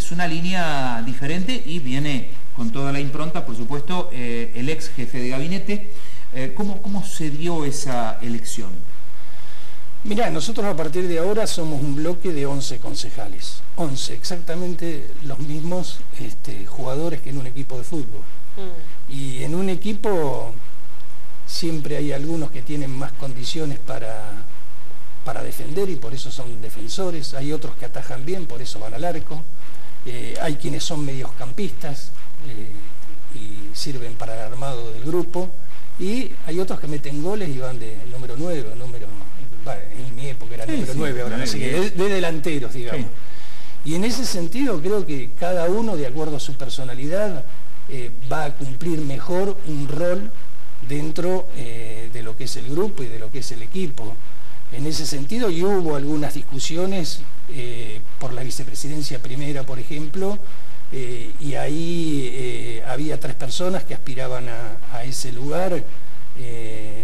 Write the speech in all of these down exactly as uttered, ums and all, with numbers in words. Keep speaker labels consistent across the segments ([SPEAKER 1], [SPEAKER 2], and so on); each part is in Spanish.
[SPEAKER 1] es una línea diferente y viene con toda la impronta, por supuesto, eh, el ex jefe de gabinete. Eh, ¿cómo, ¿Cómo se dio esa elección?
[SPEAKER 2] Mirá, nosotros a partir de ahora somos un bloque de once concejales. once, exactamente los mismos este, jugadores que en un equipo de fútbol. Mm. Y en un equipo siempre hay algunos que tienen más condiciones para, para defender y por eso son defensores. Hay otros que atajan bien, por eso van al arco. Eh, hay quienes son mediocampistas eh, y sirven para el armado del grupo. Y hay otros que meten goles y van de número nueve, número... en mi época era el sí, número sí, nueve, ahora no sé qué, de, de delanteros, digamos. Sí. Y en ese sentido creo que cada uno, de acuerdo a su personalidad, eh, va a cumplir mejor un rol dentro eh, de lo que es el grupo y de lo que es el equipo. En ese sentido, y hubo algunas discusiones eh, por la vicepresidencia primera, por ejemplo, eh, y ahí eh, había tres personas que aspiraban a, a ese lugar. Eh,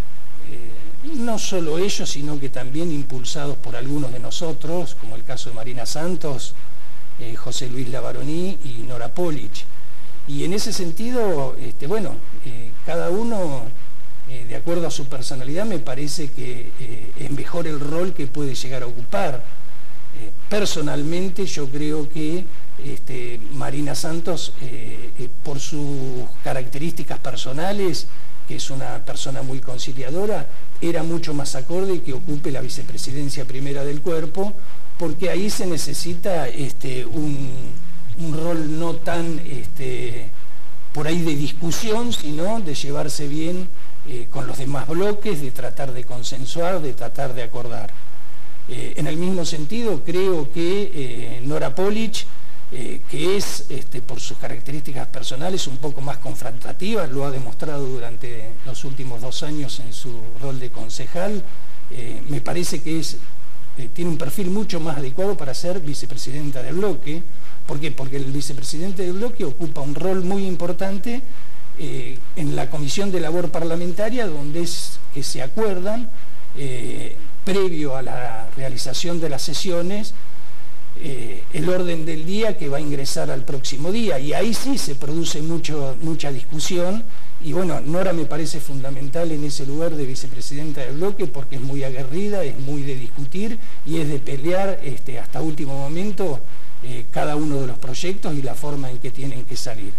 [SPEAKER 2] eh, no solo ellos, sino que también impulsados por algunos de nosotros, como el caso de Marina Santos, eh, José Luis Lavaroní y Nora Polich. Y en ese sentido, este, bueno, eh, cada uno, eh, de acuerdo a su personalidad, me parece que eh, es mejor el rol que puede llegar a ocupar. Eh, personalmente yo creo que este, Marina Santos, eh, eh, por sus características personales, que es una persona muy conciliadora, era mucho más acorde que ocupe la vicepresidencia primera del cuerpo, porque ahí se necesita este, un, un rol no tan este, por ahí de discusión, sino de llevarse bien eh, con los demás bloques, de tratar de consensuar, de tratar de acordar. Eh, en el mismo sentido, creo que eh, Nora Polich, Eh, que es, este, por sus características personales, un poco más confrontativa, lo ha demostrado durante los últimos dos años en su rol de concejal, eh, me parece que es, eh, tiene un perfil mucho más adecuado para ser vicepresidenta del bloque. ¿Por qué? Porque el vicepresidente del bloque ocupa un rol muy importante eh, en la comisión de labor parlamentaria, donde es que se acuerdan, eh, previo a la realización de las sesiones, Eh, el orden del día que va a ingresar al próximo día, y ahí sí se produce mucho, mucha discusión, y bueno, Nora me parece fundamental en ese lugar de vicepresidenta del bloque porque es muy aguerrida, es muy de discutir y es de pelear este, hasta último momento eh, cada uno de los proyectos y la forma en que tienen que salir.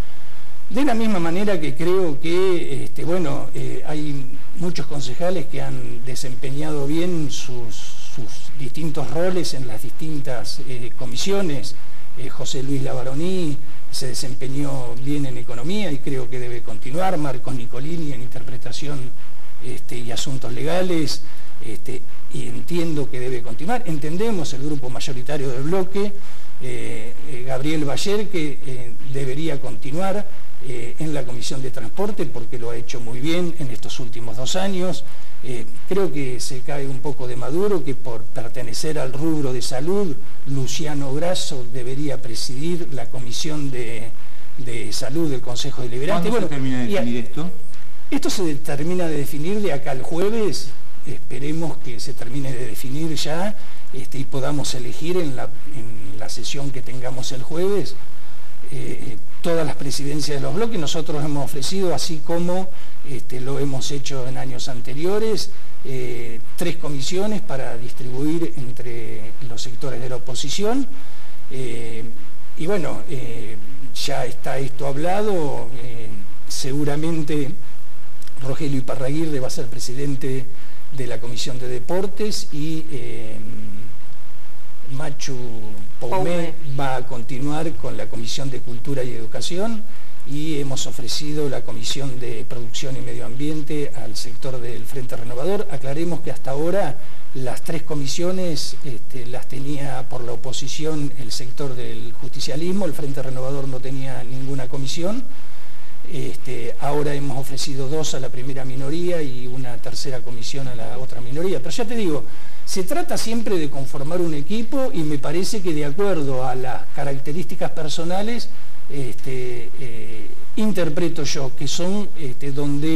[SPEAKER 2] De la misma manera que creo que este, bueno, eh, hay muchos concejales que han desempeñado bien sus sus distintos roles en las distintas eh, comisiones. eh, José Luis Lavaroní se desempeñó bien en economía y creo que debe continuar, Marcos Nicolini en interpretación este, y asuntos legales, este, y entiendo que debe continuar. Entendemos el grupo mayoritario del bloque, eh, eh, Gabriel Bayer, que eh, debería continuar eh, en la Comisión de Transporte porque lo ha hecho muy bien en estos últimos dos años. Eh, creo que se cae un poco de maduro que por pertenecer al rubro de salud, Luciano Grasso debería presidir la Comisión de, de Salud del Consejo Deliberante.
[SPEAKER 1] ¿Cuándo bueno, se termina de definir esto?
[SPEAKER 2] Esto se termina de definir de acá al jueves, esperemos que se termine de definir ya este, y podamos elegir en la, en la sesión que tengamos el jueves eh, todas las presidencias de los bloques. Nosotros hemos ofrecido, así como este, lo hemos hecho en años anteriores, eh, tres comisiones para distribuir entre los sectores de la oposición. Eh, y bueno, eh, ya está esto hablado, eh, seguramente Rogelio Iparraguirre va a ser presidente de la Comisión de Deportes y eh, Machu Poumé va a continuar con la Comisión de Cultura y Educación, y hemos ofrecido la Comisión de Producción y Medio Ambiente al sector del Frente Renovador. Aclaremos que hasta ahora las tres comisiones este, las tenía por la oposición el sector del justicialismo, el Frente Renovador no tenía ninguna comisión. Este, ahora hemos ofrecido dos a la primera minoría y una tercera comisión a la otra minoría. Pero ya te digo, se trata siempre de conformar un equipo y me parece que de acuerdo a las características personales, este, eh, interpreto yo, que son este, donde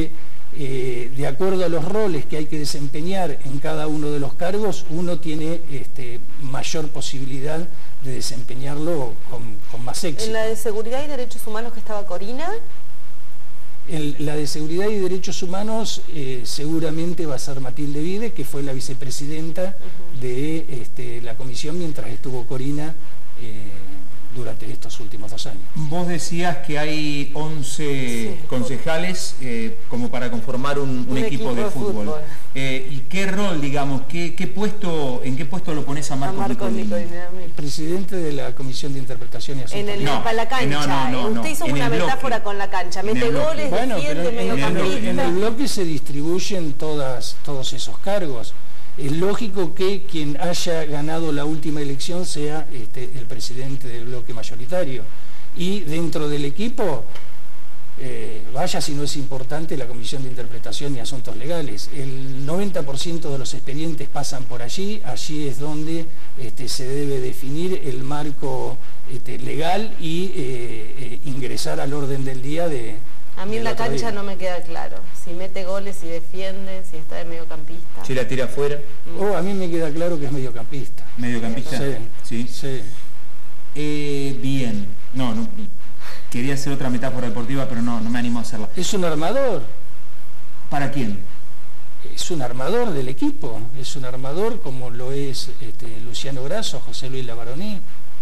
[SPEAKER 2] eh, de acuerdo a los roles que hay que desempeñar en cada uno de los cargos, uno tiene este, mayor posibilidad de desempeñarlo con, con más éxito.
[SPEAKER 3] ¿En la de Seguridad y Derechos Humanos que estaba Corina?
[SPEAKER 2] En la de Seguridad y Derechos Humanos eh, seguramente va a ser Matilde Vide, que fue la vicepresidenta uh-huh. de este, la comisión mientras estuvo Corina eh, durante estos últimos dos años.
[SPEAKER 1] Vos decías que hay once sí, concejales eh, como para conformar un, un, un equipo, equipo de, de fútbol. fútbol. Eh, ¿Y qué rol, digamos, qué, qué puesto, en qué puesto lo pones a Marcos, a Marcos Nicolini?
[SPEAKER 2] Presidente de la Comisión de Interpretación y Asuntos.
[SPEAKER 3] En el, no, para la cancha. No, no, no, Usted hizo una metáfora bloque. Con la cancha. Mete goles, bueno, defiende, mediocampista.
[SPEAKER 2] En el bloque se distribuyen todas, todos esos cargos. Es lógico que quien haya ganado la última elección sea este, el presidente del bloque mayoritario. Y dentro del equipo, eh, vaya si no es importante la Comisión de Interpretación y Asuntos Legales. El noventa por ciento de los expedientes pasan por allí, allí es donde este, se debe definir el marco este, legal y eh, eh, ingresar al orden del día de...
[SPEAKER 3] A mí en la cancha no me queda claro, si mete goles, si defiende, si está de mediocampista.
[SPEAKER 1] Si la tira afuera.
[SPEAKER 2] Mm. Oh, a mí me queda claro que es mediocampista.
[SPEAKER 1] ¿Mediocampista?
[SPEAKER 2] Sí.
[SPEAKER 1] Sí.
[SPEAKER 2] sí.
[SPEAKER 1] Eh, bien, no, no, quería hacer otra metáfora deportiva, pero no, no me animo a hacerla.
[SPEAKER 2] ¿Es un armador?
[SPEAKER 1] ¿Para quién?
[SPEAKER 2] Es un armador del equipo, es un armador como lo es este, Luciano Grasso, José Luis Labaroní.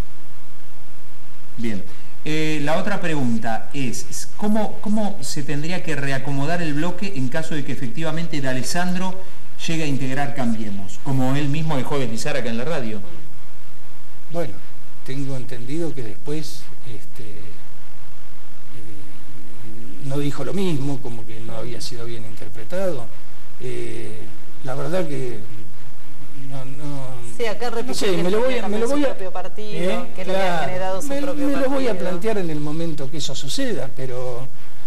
[SPEAKER 1] Bien. Eh, la otra pregunta es, ¿cómo, ¿cómo se tendría que reacomodar el bloque en caso de que efectivamente D'Alessandro llegue a integrar Cambiemos, como él mismo dejó deslizar acá en la radio?
[SPEAKER 2] Bueno, tengo entendido que después este, eh, no dijo lo mismo, como que no había sido bien interpretado. Eh, la verdad que... No, no,
[SPEAKER 3] sí, acá repite
[SPEAKER 2] no sé,
[SPEAKER 3] que
[SPEAKER 2] me lo voy a, me lo voy a,
[SPEAKER 3] su propio partido, eh, que claro, le ha generado su
[SPEAKER 2] me,
[SPEAKER 3] propio
[SPEAKER 2] me
[SPEAKER 3] partido.
[SPEAKER 2] lo voy a plantear en el momento que eso suceda, pero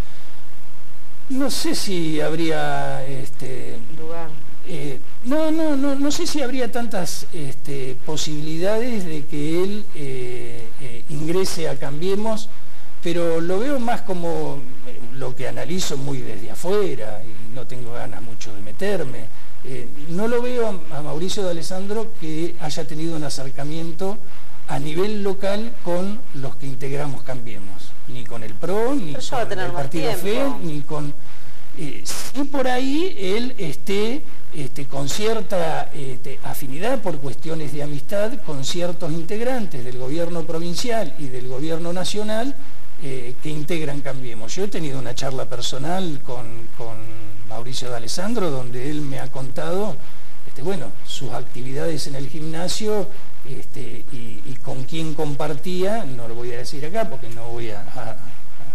[SPEAKER 2] no sé si habría este,
[SPEAKER 3] lugar.
[SPEAKER 2] Eh, no, no, no, no sé si habría tantas este, posibilidades de que él eh, eh, ingrese a Cambiemos, pero lo veo más como lo que analizo muy desde afuera y no tengo ganas mucho de meterme. Eh, no lo veo a Mauricio D'Alessandro que haya tenido un acercamiento a nivel local con los que integramos Cambiemos, ni con el P R O, ni con el Partido F E, ni con... Eh, si por ahí él esté este, con cierta este, afinidad por cuestiones de amistad con ciertos integrantes del gobierno provincial y del gobierno nacional eh, que integran Cambiemos. Yo he tenido una charla personal con... con Mauricio D'Alessandro, donde él me ha contado este, bueno, sus actividades en el gimnasio este, y, y con quién compartía, no lo voy a decir acá porque no voy a, a, a,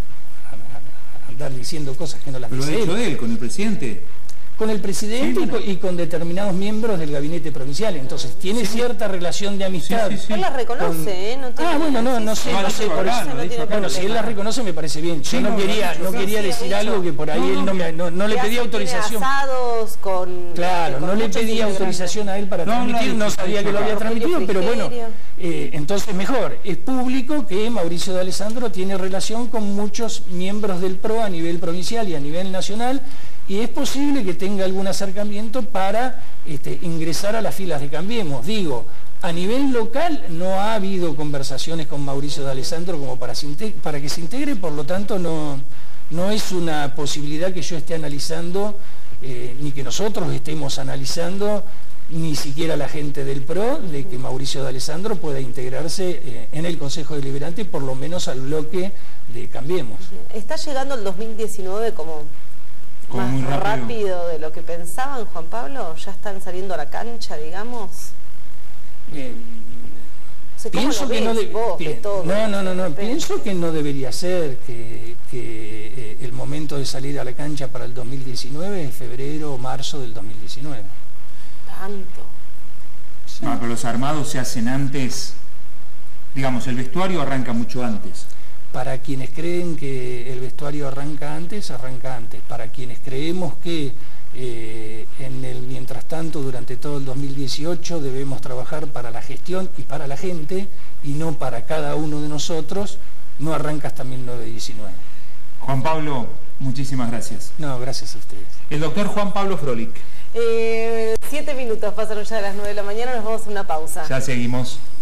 [SPEAKER 2] a andar diciendo cosas que no las
[SPEAKER 1] dice. ¿Pero lo ha dicho él con el presidente?
[SPEAKER 2] Con el presidente sí, y, con, y con determinados miembros del gabinete provincial, entonces sí, tiene sí. cierta relación de amistad.
[SPEAKER 3] Sí, sí, sí. Él las reconoce, con... ¿eh? No tiene...
[SPEAKER 2] Ah, bueno, no, no sé, no, no sé por eso. No no bueno, si él las reconoce me parece bien. Yo sí, no, no quería, no quería decir algo que por ahí él no me, no, no le pedía autorización.
[SPEAKER 3] Asados con,
[SPEAKER 2] claro,
[SPEAKER 3] con
[SPEAKER 2] no le pedía autorización a él para transmitir, no sabía que lo había transmitido, pero bueno, eh, entonces mejor. Es público que Mauricio D'Alessandro tiene relación con muchos miembros del P R O a nivel provincial y a nivel nacional. Y es posible que tenga algún acercamiento para este, ingresar a las filas de Cambiemos. Digo, a nivel local no ha habido conversaciones con Mauricio D'Alessandro como para, para que se integre, por lo tanto no, no es una posibilidad que yo esté analizando, eh, ni que nosotros estemos analizando, ni siquiera la gente del P R O, de que Mauricio D'Alessandro pueda integrarse eh, en el Consejo Deliberante, por lo menos al bloque de Cambiemos.
[SPEAKER 3] Está llegando el dos mil diecinueve como...
[SPEAKER 1] Como
[SPEAKER 3] más
[SPEAKER 1] muy rápido.
[SPEAKER 3] rápido de lo que pensaban, Juan Pablo. ¿Ya están saliendo a la cancha, digamos?
[SPEAKER 2] Eh,
[SPEAKER 3] o sea,
[SPEAKER 2] pienso que no, de,
[SPEAKER 3] vos,
[SPEAKER 2] pi
[SPEAKER 3] de todo,
[SPEAKER 2] no, no, no, no, pienso que no debería ser que, que eh, el momento de salir a la cancha para el dos mil diecinueve es febrero o marzo del dos mil diecinueve.
[SPEAKER 3] Tanto.
[SPEAKER 2] Sí.
[SPEAKER 1] No, pero los armados se hacen antes, digamos, el vestuario arranca mucho antes.
[SPEAKER 2] Para quienes creen que el vestuario arranca antes, arranca antes. Para quienes creemos que eh, en el mientras tanto, durante todo el dos mil dieciocho, debemos trabajar para la gestión y para la gente, y no para cada uno de nosotros, no arranca hasta mil novecientos diecinueve.
[SPEAKER 1] Juan Pablo, Muchísimas gracias.
[SPEAKER 2] No, gracias a ustedes.
[SPEAKER 1] El doctor Juan Pablo Frolik.
[SPEAKER 3] Eh, siete minutos pasaron ya a las nueve de la mañana, nos vamos a una pausa.
[SPEAKER 1] Ya seguimos.